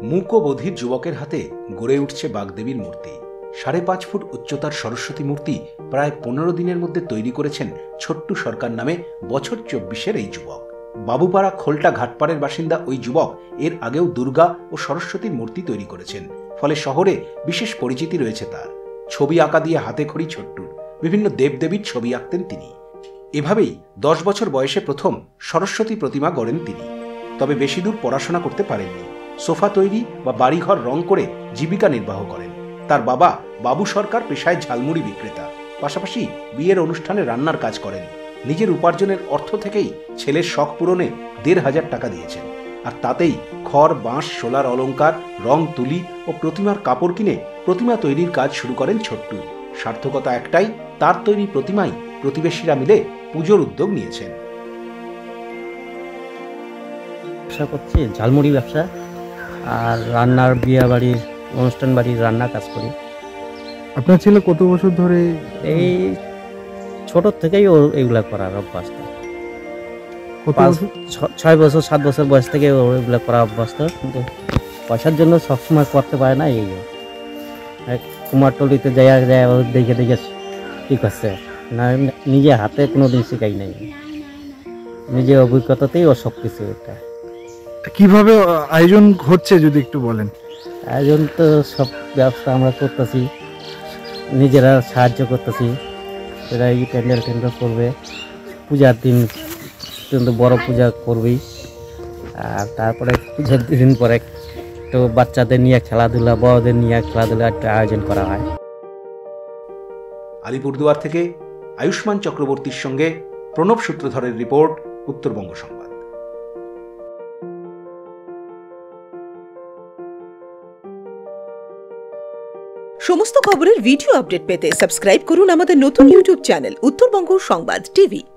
মূক ও বধির যুবকের হাতে গড়ে উঠছে বাগদেবীর মূর্তি। 5.5 ফুট উচ্চতার সরস্বতী মূর্তি প্রায় 15 দিনের মধ্যে তৈরি করেছেন ছোট্টু সরকার নামে বছর 24-এর এই যুবক। বাবুপাড়া খোলটা ঘাটপাড়ের বাসিন্দা ওই যুবক এর আগেও দুর্গা ও সরস্বতীর মূর্তি তৈরি করেছেন, ফলে শহরে বিশেষ পরিচিতি রয়েছে তার। ছবি আঁকা দিয়ে হাতে খড়ি ছোট্টুর, বিভিন্ন দেবদেবীর ছবি আঁকতেন তিনি। এভাবেই 10 বছর বয়সে প্রথম সরস্বতী প্রতিমা গড়েন তিনি। তবে বেশি দূর পড়াশোনা করতে পারেননি। সোফা তৈরি বা বাড়িঘর রং করে জীবিকা নির্বাহ করেন। তার বাবা বাবু সরকার পেশায় ঝালমুড়ি বিক্রেতা, পাশাপাশি বিয়ের অনুষ্ঠানে রান্নার কাজ করেন। নিজের উপার্জনের অর্থ থেকেই ছেলের শখ পূরণে 1,500 টাকা দিয়েছেন, আর তাতেই খড়, বাঁশ, সোলার অলংকার, রং, তুলি ও প্রতিমার কাপড় কিনে প্রতিমা তৈরির কাজ শুরু করেন ছোট্টু। সার্থকতা একটাই, তার তৈরি প্রতিমাই প্রতিবেশীরা মিলে পুজোর উদ্যোগ নিয়েছেন। ব্যবসা করছি, ঝালমুড়ি ব্যবসা, আর রান্নার, বিয়ে বাড়ির, অনুষ্ঠান বাড়ির রান্না কাজ করি। আপনার ছেলে কত বছর ধরে এই ছোট থেকেই ওর এগুলা করার অভ্যাসটা। 6 বছর 7 বছর বয়স থেকে ওর এগুলা করার অভ্যাসটা, কিন্তু পয়সার জন্য সবসময় করতে পারে না। এই কুমারটলিতে যায় দেখে দেখে ঠিক আছে না, নিজে হাতে কোনোদিন শেখাই নাই, নিজের অভিজ্ঞতাতেই ও সব কিছু। এটা কিভাবে আয়োজন হচ্ছে যদি একটু বলেন। আয়োজন তো সব ব্যবসা আমরা করতেছি, নিজেরা সাহায্য করতেছি। এরা এই প্যান্ডেল করবে, পূজার দিন কিন্তু বড় পূজা করবেই, আর তারপরে পূজার দিন পরে একটু বাচ্চাদের নিয়ে খেলাধুলা, বড়দের নিয়ে খেলাধুলা একটা আয়োজন করা হয়। আলিপুরদুয়ার থেকে আয়ুষ্মান চক্রবর্তীর সঙ্গে প্রণব সূত্রধরের রিপোর্ট, উত্তরবঙ্গ সংবাদ। সমস্ত খবরের ভিডিও আপডেট পেতে সাবস্ক্রাইব করুন আমাদের নতুন ইউটিউব চ্যানেল উত্তরবঙ্গ সংবাদ টিভি।